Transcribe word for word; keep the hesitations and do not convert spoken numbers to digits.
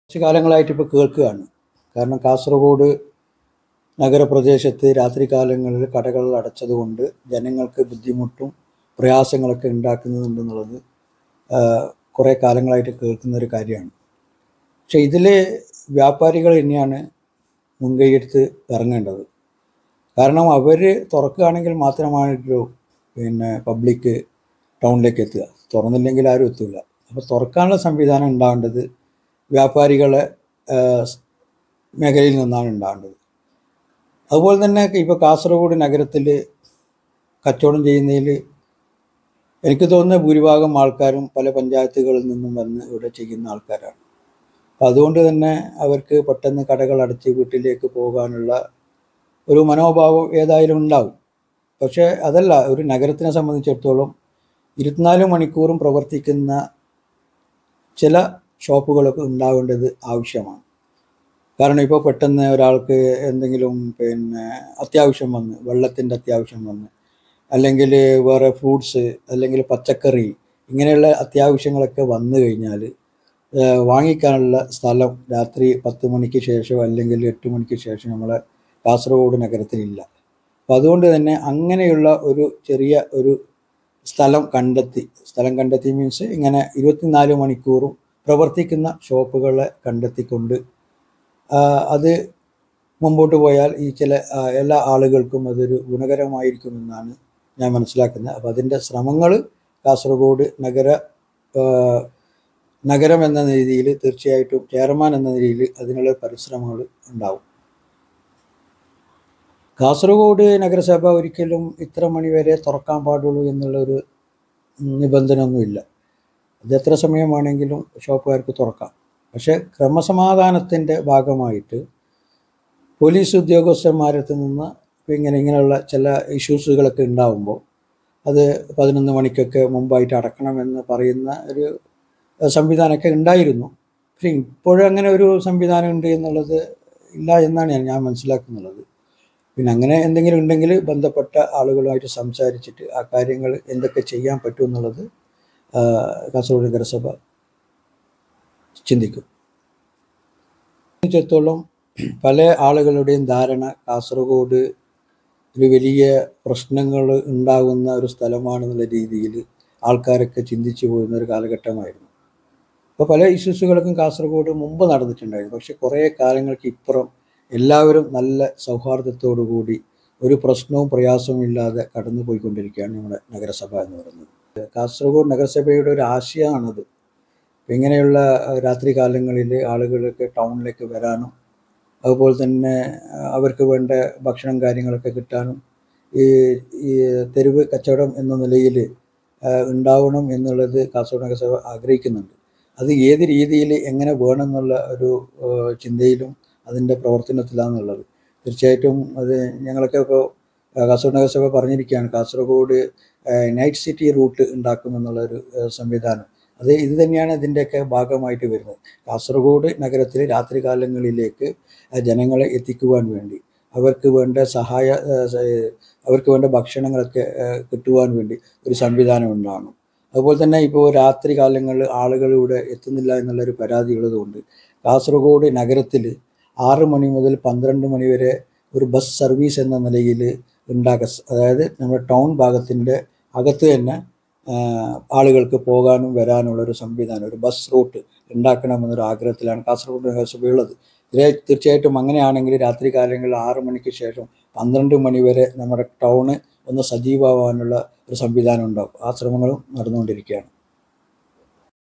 കുറച്ച് കാലങ്ങളായിട്ട് ഇപ്പോൾ കേൾക്കുകയാണ്. കാരണം കാസർഗോഡ് നഗരപ്രദേശത്ത് രാത്രികാലങ്ങളിൽ കടകൾ അടച്ചതുകൊണ്ട് ജനങ്ങൾക്ക് ബുദ്ധിമുട്ടും പ്രയാസങ്ങളൊക്കെ ഉണ്ടാക്കുന്നുണ്ടെന്നുള്ളത് കുറേ കാലങ്ങളായിട്ട് കേൾക്കുന്നൊരു കാര്യമാണ്. പക്ഷേ ഇതിൽ വ്യാപാരികൾ തന്നെയാണ് മുൻകൈയെടുത്ത് ഇറങ്ങേണ്ടത്. കാരണം അവർ തുറക്കുകയാണെങ്കിൽ മാത്രമാണല്ലോ പിന്നെ പബ്ലിക്ക് ടൗണിലേക്ക് എത്തുക. തുറന്നില്ലെങ്കിൽ ആരും എത്തില്ല. അപ്പോൾ തുറക്കാനുള്ള സംവിധാനം ഉണ്ടാവേണ്ടത് വ്യാപാരികളെ മേഖലയിൽ നിന്നാണ് ഉണ്ടാവേണ്ടത്. അതുപോലെ തന്നെ ഇപ്പോൾ കാസർഗോഡ് നഗരത്തിൽ കച്ചവടം ചെയ്യുന്നതിൽ എനിക്ക് തോന്നുന്ന ഭൂരിഭാഗം ആൾക്കാരും പല പഞ്ചായത്തുകളിൽ നിന്നും വന്ന് ഇവിടെ ചെയ്യുന്ന ആൾക്കാരാണ്. അപ്പം അതുകൊണ്ട് തന്നെ അവർക്ക് പെട്ടെന്ന് കടകൾ അടച്ച് വീട്ടിലേക്ക് പോകാനുള്ള ഒരു മനോഭാവം ഏതായാലും ഉണ്ടാവും. പക്ഷേ അതല്ല, ഒരു നഗരത്തിനെ സംബന്ധിച്ചിടത്തോളം ഇരുപത്തിനാല് മണിക്കൂറും പ്രവർത്തിക്കുന്ന ചില ഷോപ്പുകളൊക്കെ ഉണ്ടാവേണ്ടത് ആവശ്യമാണ്. കാരണം ഇപ്പോൾ പെട്ടെന്ന് ഒരാൾക്ക് എന്തെങ്കിലും പിന്നെ അത്യാവശ്യം വന്ന്, വെള്ളത്തിൻ്റെ അത്യാവശ്യം വന്ന്, അല്ലെങ്കിൽ വേറെ ഫ്രൂട്ട്സ് അല്ലെങ്കിൽ പച്ചക്കറി, ഇങ്ങനെയുള്ള അത്യാവശ്യങ്ങളൊക്കെ വന്നു കഴിഞ്ഞാൽ വാങ്ങിക്കാനുള്ള സ്ഥലം രാത്രി പത്ത് മണിക്ക് ശേഷം അല്ലെങ്കിൽ എട്ട് മണിക്ക് ശേഷം നമ്മളെ കാസർഗോഡ് നഗരത്തിലില്ല. അപ്പോൾ അതുകൊണ്ട് തന്നെ അങ്ങനെയുള്ള ഒരു ചെറിയ ഒരു സ്ഥലം കണ്ടെത്തി സ്ഥലം കണ്ടെത്തി മീൻസ് ഇങ്ങനെ ഇരുപത്തിനാല് മണിക്കൂറും പ്രവർത്തിക്കുന്ന ഷോപ്പുകളെ കണ്ടെത്തിക്കൊണ്ട് അത് മുമ്പോട്ട് പോയാൽ ഈ ചില എല്ലാ ആളുകൾക്കും അതൊരു ഗുണകരമായിരിക്കുമെന്നാണ് ഞാൻ മനസ്സിലാക്കുന്നത്. അപ്പോൾ അതിൻ്റെ ശ്രമങ്ങൾ കാസർഗോഡ് നഗര നഗരം എന്ന രീതിയിൽ തീർച്ചയായിട്ടും ചെയർമാൻ എന്ന രീതിയിൽ അതിനുള്ള പരിശ്രമങ്ങൾ ഉണ്ടാവും. കാസർഗോഡ് നഗരസഭ ഒരിക്കലും ഇത്ര മണിവരെ തുറക്കാൻ പാടുള്ളൂ എന്നുള്ളൊരു നിബന്ധനയൊന്നുമില്ല. അത് എത്ര സമയം വേണമെങ്കിലും ഷോപ്പുകാർക്ക് തുറക്കാം. പക്ഷേ ക്രമസമാധാനത്തിൻ്റെ ഭാഗമായിട്ട് പോലീസ് ഉദ്യോഗസ്ഥന്മാരടുത്ത് നിന്ന് ഇങ്ങനെ ഇങ്ങനെയുള്ള ചില ഇഷ്യൂസുകളൊക്കെ ഉണ്ടാകുമ്പോൾ അത് പതിനൊന്ന് മണിക്കൊക്കെ മുമ്പായിട്ട് അടക്കണമെന്ന് പറയുന്ന ഒരു സംവിധാനമൊക്കെ ഉണ്ടായിരുന്നു. പക്ഷേ ഇപ്പോഴും അങ്ങനെ ഒരു സംവിധാനം ഉണ്ട് എന്നുള്ളത് ഇല്ല എന്നാണ് ഞാൻ മനസ്സിലാക്കുന്നുള്ളത്. പിന്നെ അങ്ങനെ എന്തെങ്കിലും ഉണ്ടെങ്കിൽ ബന്ധപ്പെട്ട ആളുകളുമായിട്ട് സംസാരിച്ചിട്ട് ആ കാര്യങ്ങൾ എന്തൊക്കെ ചെയ്യാൻ പറ്റുമെന്നുള്ളത് കാസർഗോഡ് നഗരസഭ ചിന്തിക്കും. സംബന്ധിച്ചിടത്തോളം പല ആളുകളുടെയും ധാരണ കാസർഗോഡ് ഒരു വലിയ പ്രശ്നങ്ങൾ ഉണ്ടാകുന്ന ഒരു സ്ഥലമാണെന്നുള്ള രീതിയിൽ ആൾക്കാരൊക്കെ ചിന്തിച്ചു പോകുന്ന ഒരു കാലഘട്ടമായിരുന്നു. അപ്പോൾ പല ഇഷ്യൂസുകൾക്കും കാസർഗോഡ് മുമ്പ് നടന്നിട്ടുണ്ടായിരുന്നു. പക്ഷേ കുറേ കാലങ്ങൾക്ക് ഇപ്പുറം എല്ലാവരും നല്ല സൗഹാർദ്ദത്തോടു കൂടി ഒരു പ്രശ്നവും പ്രയാസവും ഇല്ലാതെ കടന്നു പോയിക്കൊണ്ടിരിക്കുകയാണ് നമ്മുടെ നഗരസഭ എന്ന് പറയുന്നത്. കാസർഗോഡ് നഗരസഭയുടെ ഒരു ആശയമാണത്. ഇങ്ങനെയുള്ള രാത്രി കാലങ്ങളിൽ ആളുകൾക്ക് ടൗണിലേക്ക് വരാനും അതുപോലെ തന്നെ അവർക്ക് വേണ്ട ഭക്ഷണം കാര്യങ്ങളൊക്കെ കിട്ടാനും ഈ ഈ തെരുവ് കച്ചവടം എന്ന നിലയിൽ ഉണ്ടാവണം എന്നുള്ളത് കാസർഗോഡ് നഗരസഭ ആഗ്രഹിക്കുന്നുണ്ട്. അത് ഏത് രീതിയിൽ എങ്ങനെ വേണമെന്നുള്ള ഒരു ചിന്തയിലും അതിൻ്റെ പ്രവർത്തനത്തിലാണെന്നുള്ളത്. തീർച്ചയായിട്ടും അത് ഞങ്ങളൊക്കെ ഇപ്പോൾ കാസർഗോഡ് നഗരസഭ പറഞ്ഞിരിക്കുകയാണ്, കാസർഗോഡ് നൈറ്റ് സിറ്റി റൂട്ട് ഉണ്ടാക്കുമെന്നുള്ളൊരു സംവിധാനം. അത് ഇത് തന്നെയാണ് ഇതിൻ്റെയൊക്കെ ഭാഗമായിട്ട് വരുന്നത്. കാസർഗോഡ് നഗരത്തിൽ രാത്രി കാലങ്ങളിലേക്ക് ജനങ്ങളെ എത്തിക്കുവാൻ വേണ്ടി അവർക്ക് വേണ്ട സഹായ അവർക്ക് വേണ്ട ഭക്ഷണങ്ങളൊക്കെ കിട്ടുവാൻ വേണ്ടി ഒരു സംവിധാനം ഉണ്ടാകണം. അതുപോലെ തന്നെ ഇപ്പോൾ രാത്രി കാലങ്ങളിൽ ആളുകൾ ഇവിടെ എത്തുന്നില്ല എന്നുള്ളൊരു പരാതി ഉള്ളതുകൊണ്ട് കാസർഗോഡ് നഗരത്തിൽ ആറ് മണി മുതൽ പന്ത്രണ്ട് മണി വരെ ഒരു ബസ് സർവീസ് എന്ന നിലയിൽ ഉണ്ടാക്കുക. അതായത് നമ്മുടെ ടൗൺ ഭാഗത്തിൻ്റെ അകത്ത് തന്നെ ആളുകൾക്ക് പോകാനും വരാനുള്ളൊരു സംവിധാനം, ഒരു ബസ് റൂട്ട് ഉണ്ടാക്കണമെന്നൊരു ആഗ്രഹത്തിലാണ് കാസർഗോഡ് നഗരസഭയുള്ളത്. തീർച്ചയായിട്ടും അങ്ങനെയാണെങ്കിൽ രാത്രി കാലങ്ങളിൽ ആറ് മണിക്ക് ശേഷം പന്ത്രണ്ട് മണി വരെ നമ്മുടെ ടൗണ് ഒന്ന് സജീവമാവാനുള്ള ഒരു സംവിധാനം ഉണ്ടാകും. ആ ശ്രമങ്ങളും നടന്നുകൊണ്ടിരിക്കുകയാണ്.